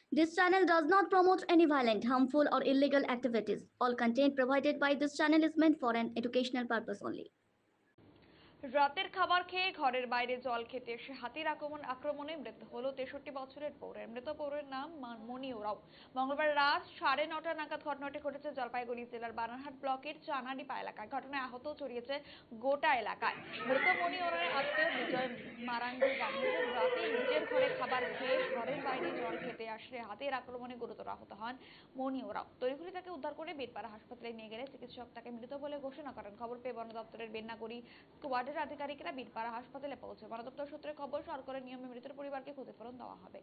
This channel does not promote any violent, harmful, or illegal activities. All content provided by this channel is meant for an educational purpose only. রাতের খাবার খেয়ে ঘরের বাইরে জল খেতে এসে হাতির আক্রমণে মৃত্যু হলো 63 বছরের পৌরের। মৃত পৌরের নাম মনি ওরাও। মঙ্গলবার রাত 9:30 নাগাদ ঘটনাটি ঘটেছে জলপাইগুড়ি জেলার বানারহাট ব্লকের চানাডিপা এলাকায়। ঘটনায় আহত ছড়িয়েছে গোটা এলাকায়। মৃত মনি ওরাওয়ের আত্মীয় বিজয় মারান্ডি জানিয়েছেন, রাতে নিজের ঘরে খাবার খেয়ে ঘরের বাইরে জল খেতে আসলে হাতির আক্রমণে গুরুতর আহত হন মনি ওরাও। তড়িঘড়ি তাকে উদ্ধার করে বীরপাড়া হাসপাতালে নিয়ে গেলে চিকিৎসক তাকে মৃত বলে ঘোষণা করেন। খবর পেয়ে বন দপ্তরের বেন্নাগুড়ি স্কোয়াডের আধিকারিকরা বীরপাড়া হাসপাতালে পৌঁছে। বন দপ্তর সূত্রে খবর, সরকারের নিয়মে মৃতের পরিবারকে ক্ষতিপূরণ দেওয়া হবে।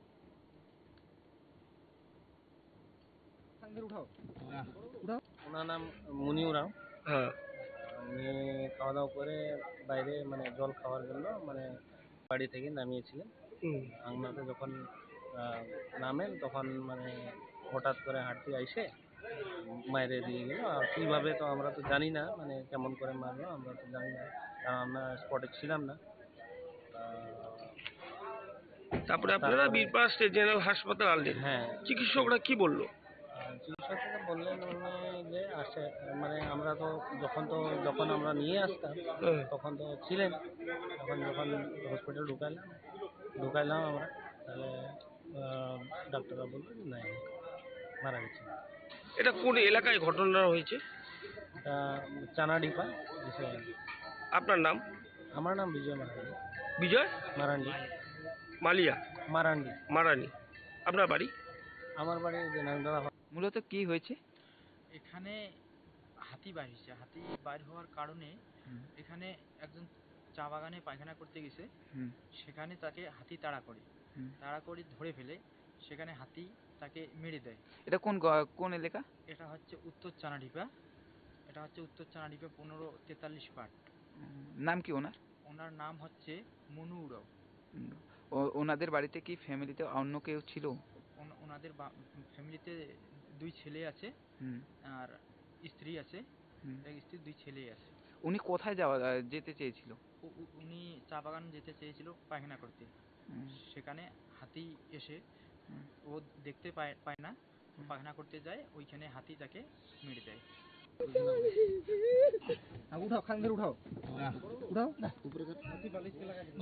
ওনার নাম মুনি ওরাও। উনি খাওয়া দাওয়া করে বাইরে মানে জল খাওয়ার জন্য মানে বাড়ি থেকে নামিয়েছিলেন। আংনাতে যখন নামেন তখন মানে হঠাৎ করে হাঁটতে আইসে মাইরে দিয়ে গেল। আর কীভাবে তো আমরা তো জানি না, মানে কেমন করে মারলো আমরা তো জানি না, কারণ আমরা স্পটে ছিলাম না। তারপরে আপনারা বীরপাড়া স্টেট জেনারেল হাসপাতাল আনলেন। হ্যাঁ, চিকিৎসকরা কি বললো? চিকিৎসকরা বললেন উনি যে আসে মানে আমরা তো যখন আমরা নিয়ে আসতাম তখন তো ছিলেন, যখন হসপিটাল ঢুকাইলাম আমরা, তাহলে ডাক্তাররা বললো যে নাই, মারা গেছে। এটা কোন এলাকায় ঘটনা হয়েছে? এটা চানাডিপা। আপনার নাম? আমার নাম বিজয় মারান্ডি। বিজয় মারান্ডি। মালিয়া মারান্ডি। মারানি। আপনার বাড়ি? আমার বাড়ি যে নাংদারা। মূলত কি হয়েছে এখানে? হাতি বাইর হয়েছে। হাতি বাইর হওয়ার কারণে এখানে একজন চা বাগানে পায়খানা করতে গেছে, সেখানে তাকে হাতি তাড়া করে ধরে ফেলে সেখানে হাতি তাকে মেরে দেয়। এটা কোন এলাকা? এটা হচ্ছে উত্তর চানাডিপা। 1543 পার্ট। নাম কি ওনার? ওনার নাম হচ্ছে মনু উরাও। ওনাদের বাড়িতে কি ফ্যামিলিতে অন্য কেউ ছিল? ওনাদের ফ্যামিলিতে 2 ছেলে আছে আর স্ত্রী আছে। এক স্ত্রী 2 ছেলে আছে। উনি কোথায় যেতে চেয়েছিল? উনি চা বাগান যেতে চেয়েছিল পায়খানা করতে। সেখানে হাতি এসে ও দেখতে পায় না, পায়খানা করতে যায়, ওইখানে হাতি তাকে মেরে দেয়। উঠাও, খাঙ্গের উঠাও, উঠাও উপরে।